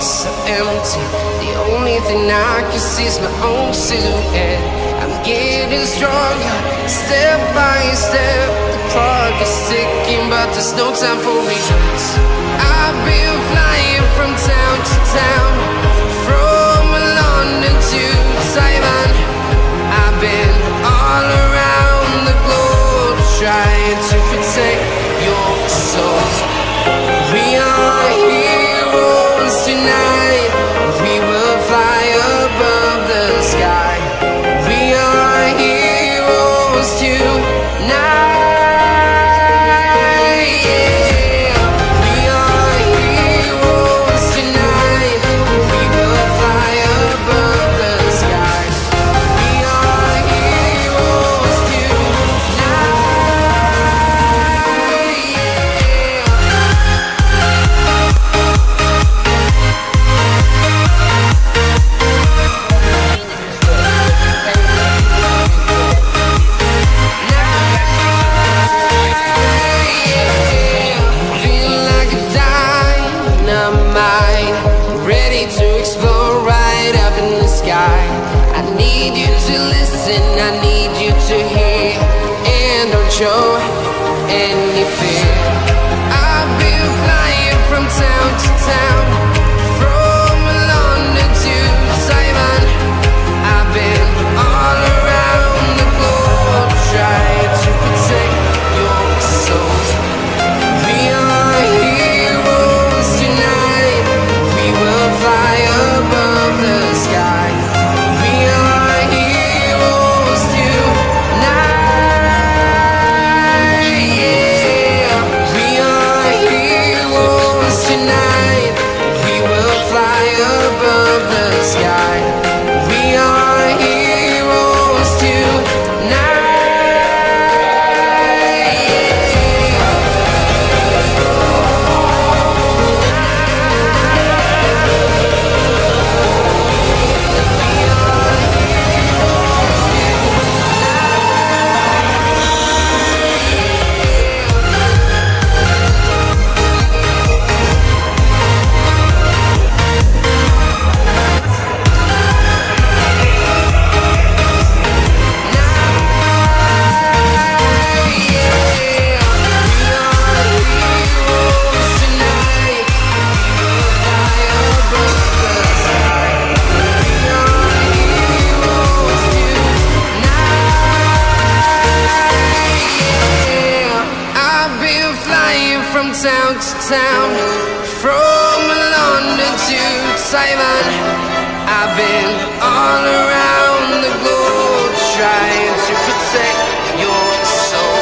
streets are empty. The only thing I can see is my own silhouette. I'm getting stronger, step by step. The clock is ticking, but there's no time for me. I've been flying from town to town, from London to Taiwan. I've been all around the globe, trying to protect your soul. We are heroes tonight. We will fly above the sky. We are heroes tonight. I need you to hear and don't show any fear. I've been flying from town to town, from London to Taiwan. I've been all around the globe, trying to protect your soul. We are heroes tonight. We will fly above the sky. We are heroes tonight. Yeah. We are heroes tonight. We will fly above the sky. We are heroes tonight. From town to town, from London to Taiwan. I've been all around the globe, trying to protect your soul.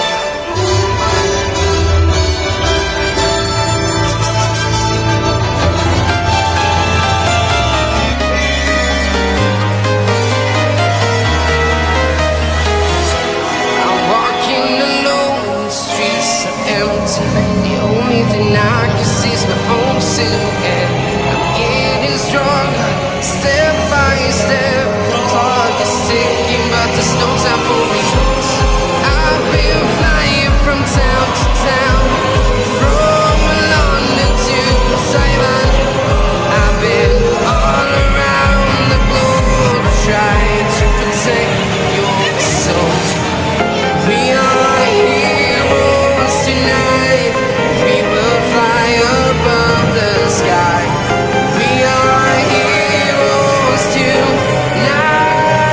I'm walking alone, the streets are empty. The only thing I can see is my own silhouette. I'm getting stronger, step by step. The clock is ticking, but there's no time for me. I've been flying from town to town, from London to Taiwan. I've been all around the globe, trying to protect your soul. We are heroes tonight. We will fly above the sky. We are heroes tonight.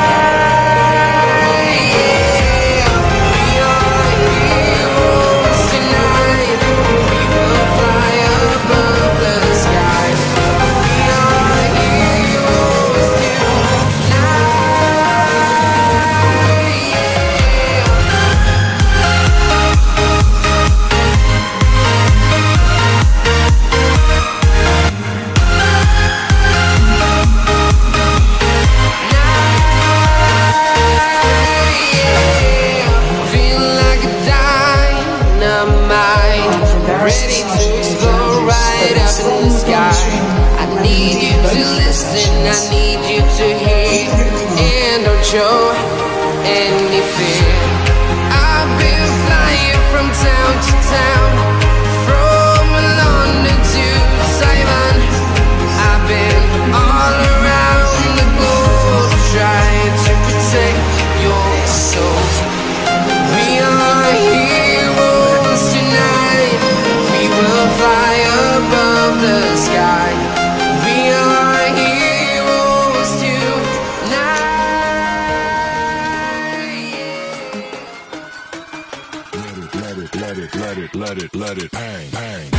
Yeah. We are heroes tonight. We will fly above the sky. We are heroes tonight. Feel like a dynamite, ready to explode right up in the sky. I need you to listen, I need you to hear, and don't show any fear. I've been flying from town to town, from London to Taiwan. I've been let it bang, bang.